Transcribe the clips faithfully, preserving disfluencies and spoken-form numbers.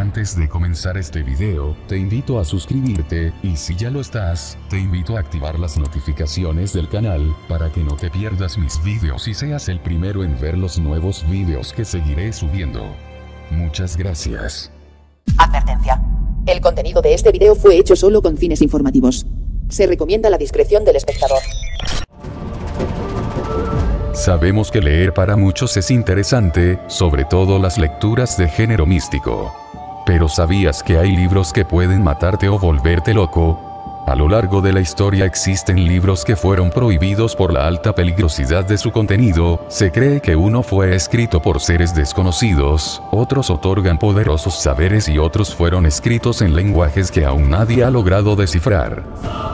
Antes de comenzar este video, te invito a suscribirte, y si ya lo estás, te invito a activar las notificaciones del canal, para que no te pierdas mis videos y seas el primero en ver los nuevos videos que seguiré subiendo. Muchas gracias. Advertencia. El contenido de este video fue hecho solo con fines informativos. Se recomienda la discreción del espectador. Sabemos que leer para muchos es interesante, sobre todo las lecturas de género místico. Pero ¿sabías que hay libros que pueden matarte o volverte loco? A lo largo de la historia existen libros que fueron prohibidos por la alta peligrosidad de su contenido. Se cree que uno fue escrito por seres desconocidos, otros otorgan poderosos saberes y otros fueron escritos en lenguajes que aún nadie ha logrado descifrar.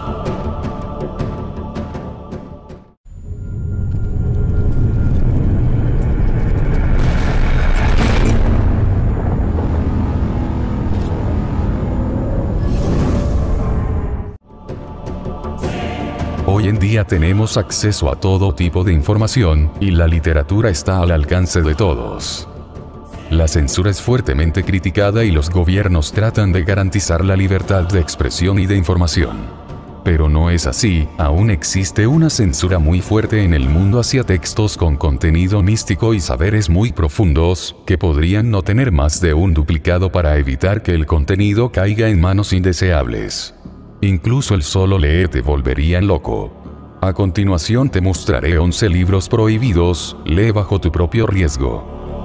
Hoy en día tenemos acceso a todo tipo de información, y la literatura está al alcance de todos. La censura es fuertemente criticada y los gobiernos tratan de garantizar la libertad de expresión y de información. Pero no es así, aún existe una censura muy fuerte en el mundo hacia textos con contenido místico y saberes muy profundos, que podrían no tener más de un duplicado para evitar que el contenido caiga en manos indeseables. Incluso el solo leer te volvería loco. A continuación te mostraré once libros prohibidos, lee bajo tu propio riesgo.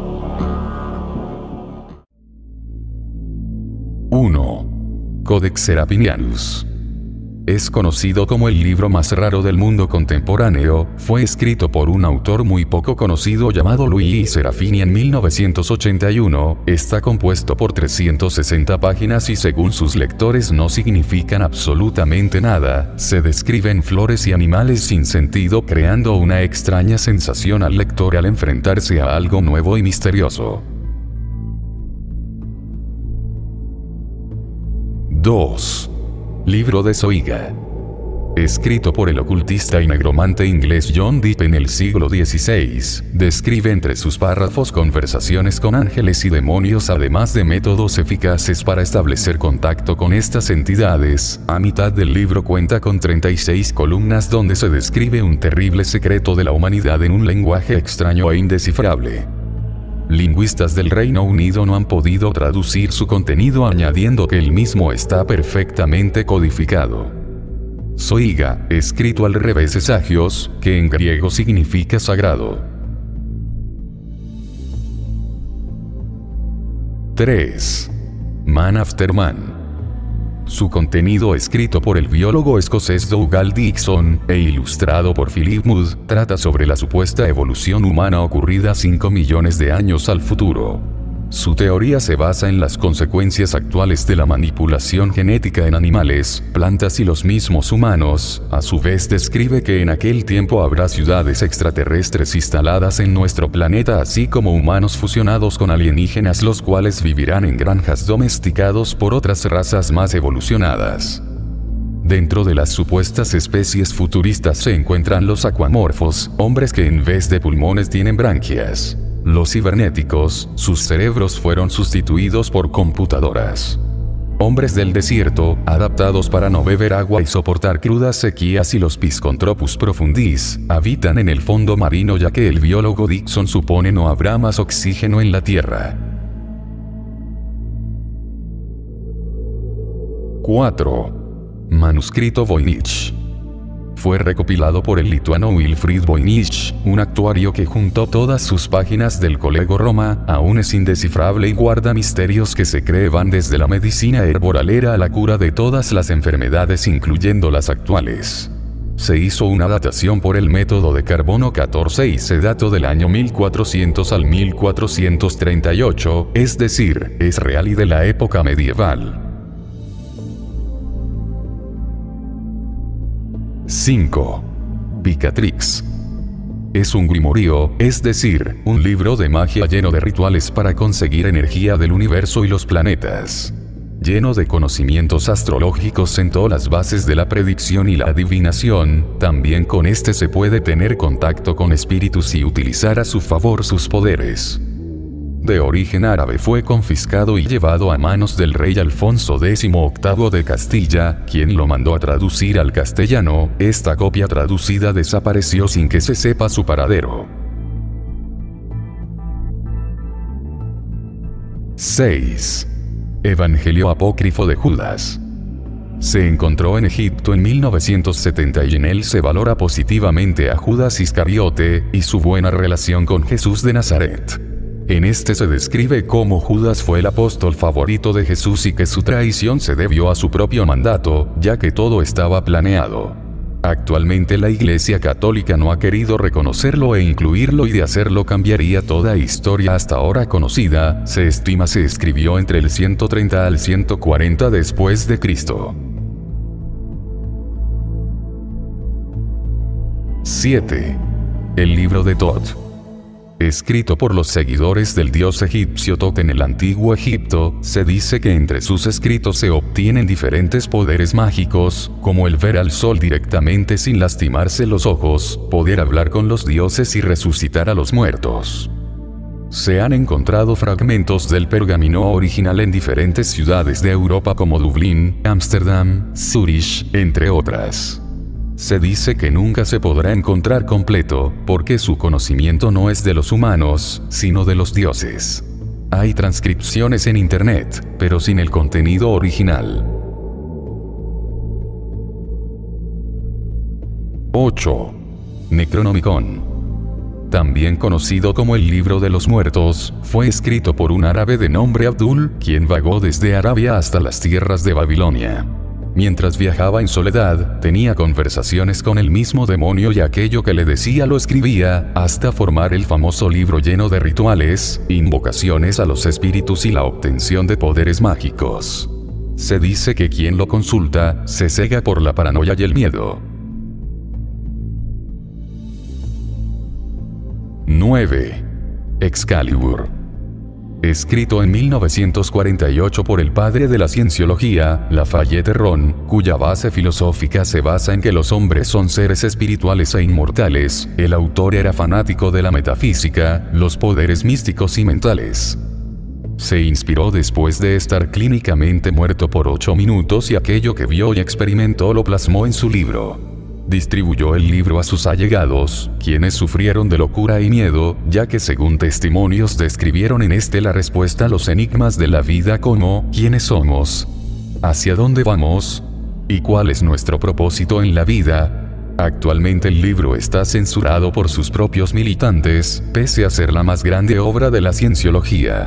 uno. Codex Serapinianus. Es conocido como el libro más raro del mundo contemporáneo. Fue escrito por un autor muy poco conocido llamado Louis Serafini en mil novecientos ochenta y uno, está compuesto por trescientas sesenta páginas y según sus lectores no significan absolutamente nada, se describen flores y animales sin sentido creando una extraña sensación al lector al enfrentarse a algo nuevo y misterioso. dos. Libro de Zoiga. Escrito por el ocultista y negromante inglés John Deep en el siglo dieciséis, describe entre sus párrafos conversaciones con ángeles y demonios además de métodos eficaces para establecer contacto con estas entidades. A mitad del libro cuenta con treinta y seis columnas donde se describe un terrible secreto de la humanidad en un lenguaje extraño e indescifrable. Lingüistas del Reino Unido no han podido traducir su contenido añadiendo que el mismo está perfectamente codificado. Zoiga, escrito al revés es agios, que en griego significa sagrado. tres. Man After Man. Su contenido, escrito por el biólogo escocés Dougal Dixon, e ilustrado por Philip Mood, trata sobre la supuesta evolución humana ocurrida cinco millones de años al futuro. Su teoría se basa en las consecuencias actuales de la manipulación genética en animales, plantas y los mismos humanos. A su vez describe que en aquel tiempo habrá ciudades extraterrestres instaladas en nuestro planeta así como humanos fusionados con alienígenas los cuales vivirán en granjas domesticados por otras razas más evolucionadas. Dentro de las supuestas especies futuristas se encuentran los acuamorfos, hombres que en vez de pulmones tienen branquias. Los cibernéticos, sus cerebros fueron sustituidos por computadoras. Hombres del desierto, adaptados para no beber agua y soportar crudas sequías, y los Pisconthropus profundis, habitan en el fondo marino ya que el biólogo Dixon supone no habrá más oxígeno en la Tierra. cuatro. Manuscrito Voynich. Fue recopilado por el lituano Wilfrid Voynich, un actuario que juntó todas sus páginas del Colego Roma, aún es indescifrable y guarda misterios que se cree van desde la medicina herbolera a la cura de todas las enfermedades incluyendo las actuales. Se hizo una datación por el método de carbono catorce y se dató del año mil cuatrocientos al mil cuatrocientos treinta y ocho, es decir, es real y de la época medieval. cinco. Picatrix. Es un grimorio, es decir, un libro de magia lleno de rituales para conseguir energía del universo y los planetas. Lleno de conocimientos astrológicos sentó las bases de la predicción y la adivinación. También con este se puede tener contacto con espíritus y utilizar a su favor sus poderes. De origen árabe, fue confiscado y llevado a manos del rey Alfonso décimo octavo de Castilla, quien lo mandó a traducir al castellano. Esta copia traducida desapareció sin que se sepa su paradero. seis. Evangelio apócrifo de Judas. Se encontró en Egipto en mil novecientos setenta y en él se valora positivamente a Judas Iscariote y su buena relación con Jesús de Nazaret. En este se describe cómo Judas fue el apóstol favorito de Jesús y que su traición se debió a su propio mandato, ya que todo estaba planeado. Actualmente la Iglesia Católica no ha querido reconocerlo e incluirlo, y de hacerlo cambiaría toda historia hasta ahora conocida. Se estima se escribió entre el ciento treinta al ciento cuarenta después de Cristo. siete. El libro de Tot. Escrito por los seguidores del dios egipcio Tot en el antiguo Egipto, se dice que entre sus escritos se obtienen diferentes poderes mágicos, como el ver al sol directamente sin lastimarse los ojos, poder hablar con los dioses y resucitar a los muertos. Se han encontrado fragmentos del pergamino original en diferentes ciudades de Europa como Dublín, Ámsterdam, Zúrich, entre otras. Se dice que nunca se podrá encontrar completo, porque su conocimiento no es de los humanos, sino de los dioses. Hay transcripciones en internet, pero sin el contenido original. ocho. Necronomicon. También conocido como el Libro de los Muertos, fue escrito por un árabe de nombre Abdul, quien vagó desde Arabia hasta las tierras de Babilonia. Mientras viajaba en soledad, tenía conversaciones con el mismo demonio y aquello que le decía lo escribía, hasta formar el famoso libro lleno de rituales, invocaciones a los espíritus y la obtención de poderes mágicos. Se dice que quien lo consulta, se cega por la paranoia y el miedo. nueve. Excalibur. Escrito en mil novecientos cuarenta y ocho por el padre de la cienciología, Lafayette Ron, cuya base filosófica se basa en que los hombres son seres espirituales e inmortales, el autor era fanático de la metafísica, los poderes místicos y mentales. Se inspiró después de estar clínicamente muerto por ocho minutos y aquello que vio y experimentó lo plasmó en su libro. Distribuyó el libro a sus allegados, quienes sufrieron de locura y miedo, ya que según testimonios describieron en este la respuesta a los enigmas de la vida como, ¿quiénes somos? ¿Hacia dónde vamos? ¿Y cuál es nuestro propósito en la vida? Actualmente el libro está censurado por sus propios militantes, pese a ser la más grande obra de la cienciología.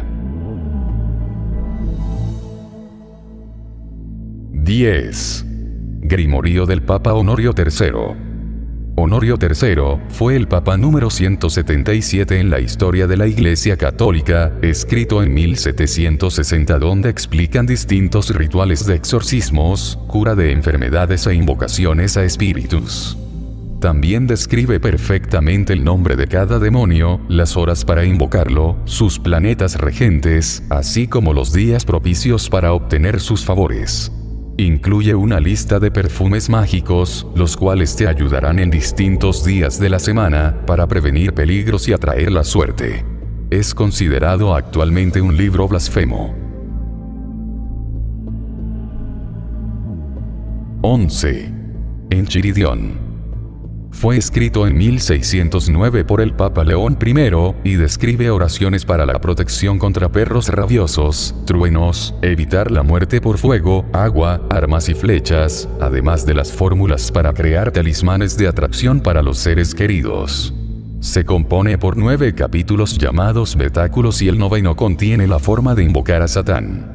diez. Grimorio del Papa Honorio tercero. Honorio tercero fue el Papa número ciento setenta y siete en la historia de la Iglesia Católica, escrito en mil setecientos sesenta, donde explican distintos rituales de exorcismos, cura de enfermedades e invocaciones a espíritus. También describe perfectamente el nombre de cada demonio, las horas para invocarlo, sus planetas regentes, así como los días propicios para obtener sus favores. Incluye una lista de perfumes mágicos, los cuales te ayudarán en distintos días de la semana, para prevenir peligros y atraer la suerte. Es considerado actualmente un libro blasfemo. once. Enchiridion. Fue escrito en mil seiscientos nueve por el Papa León primero, y describe oraciones para la protección contra perros rabiosos, truenos, evitar la muerte por fuego, agua, armas y flechas, además de las fórmulas para crear talismanes de atracción para los seres queridos. Se compone por nueve capítulos llamados Betáculos y el noveno contiene la forma de invocar a Satán.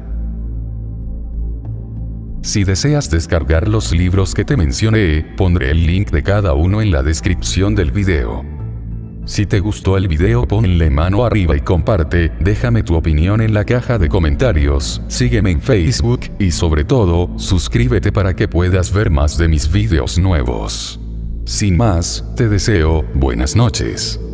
Si deseas descargar los libros que te mencioné, pondré el link de cada uno en la descripción del video. Si te gustó el video, ponle mano arriba y comparte, déjame tu opinión en la caja de comentarios, sígueme en Facebook, y sobre todo, suscríbete para que puedas ver más de mis videos nuevos. Sin más, te deseo buenas noches.